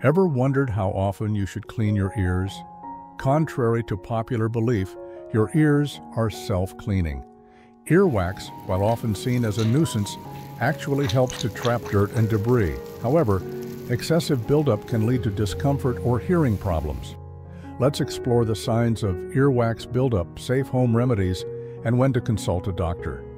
Ever wondered how often you should clean your ears? Contrary to popular belief, your ears are self-cleaning. Earwax, while often seen as a nuisance, actually helps to trap dirt and debris. However, excessive buildup can lead to discomfort or hearing problems. Let's explore the signs of earwax buildup, safe home remedies, and when to consult a doctor.